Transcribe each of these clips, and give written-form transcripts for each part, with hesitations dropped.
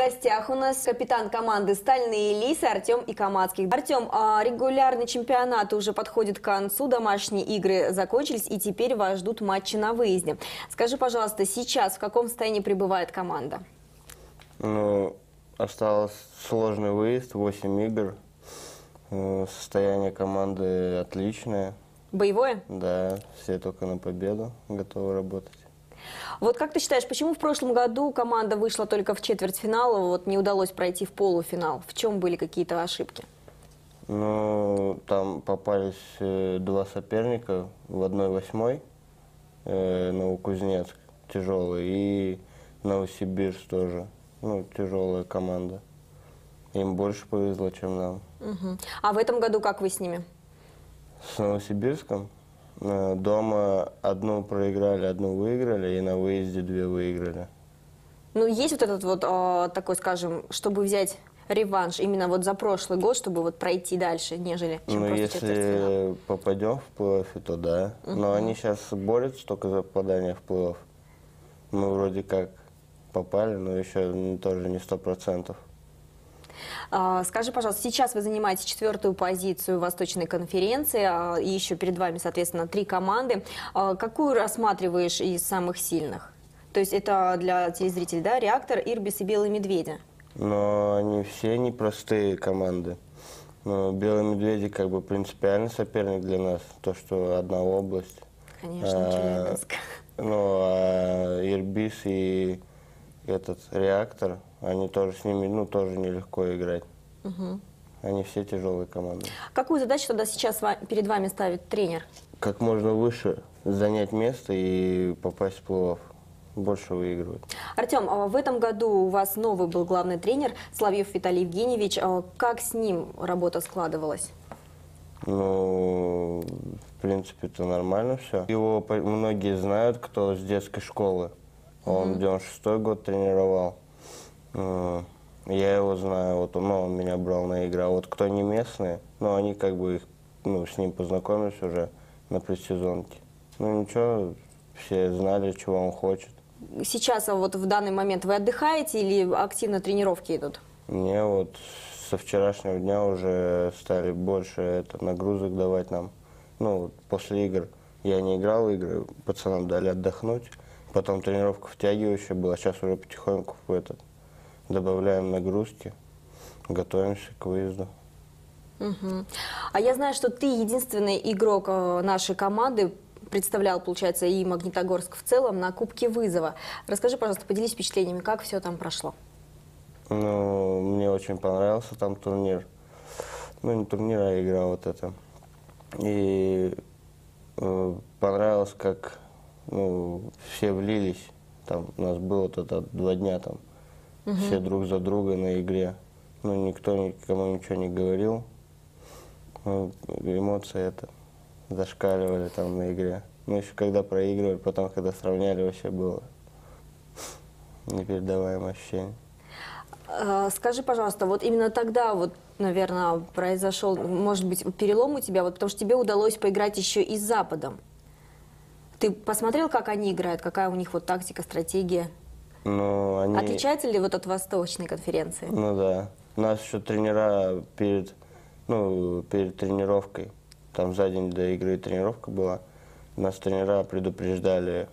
гостях у нас капитан команды «Стальные лисы» Артем Икомацкий. Артем, регулярный чемпионат уже подходит к концу, домашние игры закончились, и теперь вас ждут матчи на выезде. Скажи, пожалуйста, сейчас в каком состоянии пребывает команда? Ну, осталось сложный выезд, 8 игр. Состояние команды отличное. Боевое? Да, все только на победу готовы работать. Вот как ты считаешь, почему в прошлом году команда вышла только в четвертьфинал, вот не удалось пройти в полуфинал? В чем были какие-то ошибки? Ну, там попались два соперника, в 1/8 Новокузнецк тяжелый и Новосибирск тоже, ну, тяжелая команда. Им больше повезло, чем нам. Угу. А в этом году как вы с ними? С Новосибирском дома одну проиграли, одну выиграли, и на выезде 2 выиграли. Ну, есть вот этот вот такой, скажем, чтобы взять реванш именно вот за прошлый год, чтобы вот пройти дальше, нежели чем Ну, просто если четвертьфинал? попадем в плей-офф, то да. Но они сейчас борются только за попадание в плей-офф. Мы вроде как попали, но еще тоже не 100%. Скажи, пожалуйста, сейчас вы занимаете 4-ю позицию Восточной конференции, и еще перед вами, соответственно, 3 команды. Какую рассматриваешь из самых сильных? То есть это для телезрителей, да, Реактор, Ирбис и Белые Медведи? Но они все непростые команды. Но Белые Медведи как бы принципиальный соперник для нас, то, что одна область. Конечно, Челябинск. Ну, а Ирбис и этот Реактор, они тоже с ними, ну, тоже нелегко играть. Угу. Они все тяжелые команды. Какую задачу тогда сейчас перед вами ставит тренер? Как можно выше занять место и попасть в плей-офф. Больше выигрывать. Артем, в этом году у вас новый был главный тренер Соловьев Виталий Евгеньевич. Как с ним работа складывалась? Ну, в принципе, это нормально все. Его многие знают, кто с детской школы. Он 96-й год тренировал. Я его знаю, вот он меня брал на игры. А вот кто не местные, ну, они как бы с ним познакомились уже на предсезонке. Ну, ничего, все знали, чего он хочет. Сейчас, вот в данный момент, вы отдыхаете или активно тренировки идут? Мне вот со вчерашнего дня уже стали больше нагрузок давать нам. Ну, после игр я не играл в игры, пацанам дали отдохнуть. Потом тренировка втягивающая была, сейчас уже потихоньку добавляем нагрузки, готовимся к выезду. Угу. А я знаю, что ты единственный игрок нашей команды, представлял, получается, и Магнитогорск в целом на Кубке Вызова. Расскажи, пожалуйста, поделись впечатлениями, как все там прошло. Ну, мне очень понравился там турнир. Ну, не турнир, а игра вот эта. И понравилось, как все влились. Там у нас было 2 дня там. Все друг за друга на игре. Ну, никто никому ничего не говорил. Эмоции зашкаливали там на игре. Ну, еще когда проигрывали, потом, когда сравняли, вообще было непередаваемое ощущение. Скажи, пожалуйста, вот именно тогда, вот, наверное, произошел, может быть, перелом у тебя, вот, потому что тебе удалось поиграть еще и с Западом. Ты посмотрел, как они играют, какая у них вот тактика, стратегия? Ну, Отличается ли вот от Восточной конференции? Ну да. У нас еще тренера перед тренировкой, там за день до игры тренировка была, нас тренера предупреждали,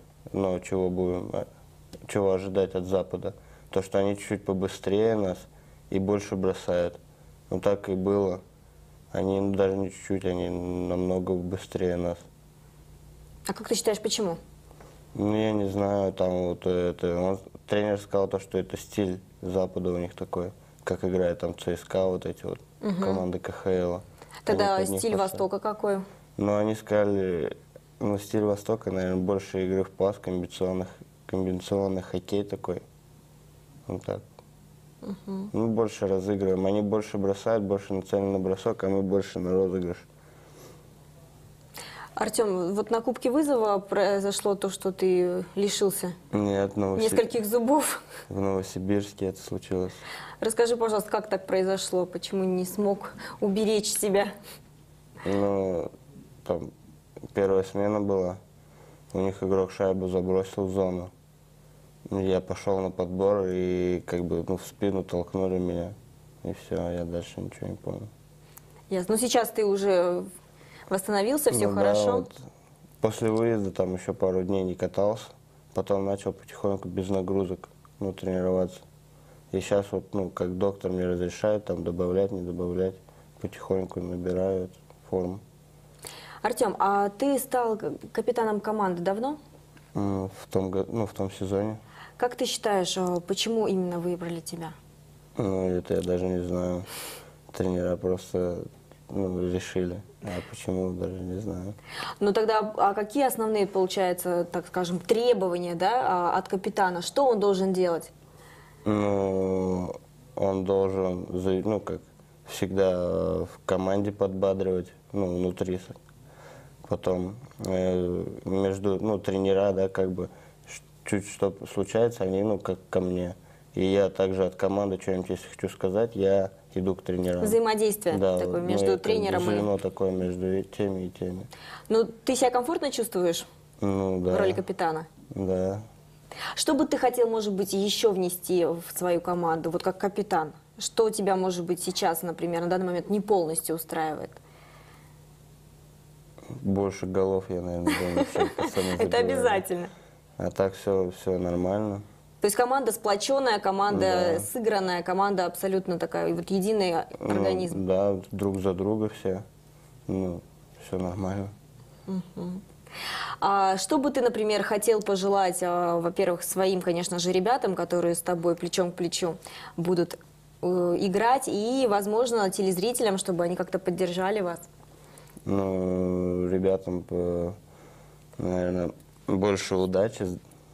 чего ожидать от Запада. То, что они чуть-чуть побыстрее нас и больше бросают. Ну так и было. Они даже не чуть-чуть, они намного быстрее нас. А как ты считаешь, почему? Ну, я не знаю, там тренер сказал, что это стиль Запада у них такой, как играет там ЦСКА, вот эти вот команды КХЛ. Тогда стиль Востока какой? Ну, они сказали, стиль Востока, наверное, больше игры в пас, комбинационный хоккей такой. Вот так. Мы больше разыгрываем, они больше бросают, больше нацелены на бросок, а мы больше на розыгрыш. Артем, вот на Кубке Вызова произошло то, что ты лишился нескольких зубов. В Новосибирске это случилось. Расскажи, пожалуйста, как так произошло, почему не смог уберечь себя? Ну, там первая смена была, у них игрок шайбу забросил в зону. Я пошел на подбор и как бы в спину толкнули меня. И все, я дальше ничего не помню. Ясно. Ну, сейчас ты уже восстановился, все Ну да, хорошо. вот после выезда там еще пару дней не катался. Потом начал потихоньку без нагрузок тренироваться. И сейчас вот, как доктор мне разрешает, там добавлять, не добавлять, потихоньку набираю форму. Артем, а ты стал капитаном команды давно? В том сезоне. Как ты считаешь, почему именно выбрали тебя? Это я даже не знаю. Тренера просто решили. А почему, даже не знаю. Ну тогда, а какие основные, получается, так скажем, требования, да, от капитана? Что он должен делать? Ну, он должен, как всегда, в команде подбадривать, внутри. Потом тренера, да, как бы, чуть что случается, они, как ко мне. И я также от команды что-нибудь, если хочу сказать, я иду к тренерам. Взаимодействие такое между тренером и... Звено такое между теми и теми. Ну, ты себя комфортно чувствуешь Ну, да. в роли капитана? Да. Что бы ты хотел, может быть, еще внести в свою команду, вот как капитан? Что тебя, может быть, сейчас, например, на данный момент не полностью устраивает? Больше голов я, наверное, думаю, что постоянно Это забиваю. обязательно. А так все нормально. То есть команда сплоченная, команда Да. сыгранная, команда абсолютно такая, вот единый организм. Да, друг за друга все. Все нормально. А что бы ты, например, хотел пожелать, во-первых, своим, конечно же, ребятам, которые с тобой плечом к плечу будут играть, и, возможно, телезрителям, чтобы они как-то поддержали вас? Ребятам, наверное, больше удачи,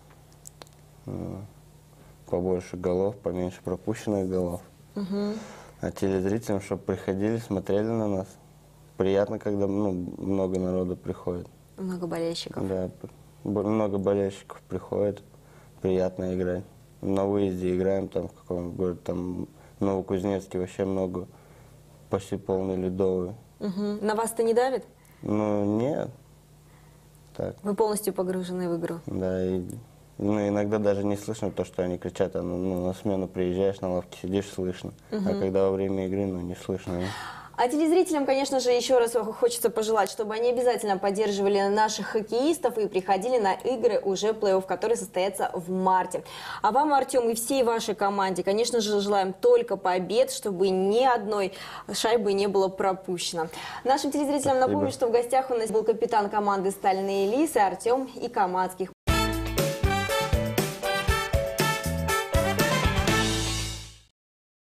побольше голов, поменьше пропущенных голов. А телезрителям, чтобы приходили, смотрели на нас. Приятно, когда много народу приходит. Много болельщиков. Да, много болельщиков приходит, приятно играть. На выезде играем там в каком городе, там в Новокузнецке вообще много, почти полный ледовый. На вас-то не давит? Нет. Так, Вы полностью погружены в игру. да, и иногда даже не слышно то, что они кричат, на смену приезжаешь, на лавке сидишь, слышно. А когда во время игры, не слышно. А телезрителям, конечно же, еще раз хочется пожелать, чтобы они обязательно поддерживали наших хоккеистов и приходили на игры уже плей-офф, которые состоятся в марте. А вам, Артем, и всей вашей команде, конечно же, желаем только побед, чтобы ни одной шайбы не было пропущено. Нашим телезрителям напомню, что в гостях у нас был капитан команды «Стальные лисы» Артем Икамацких.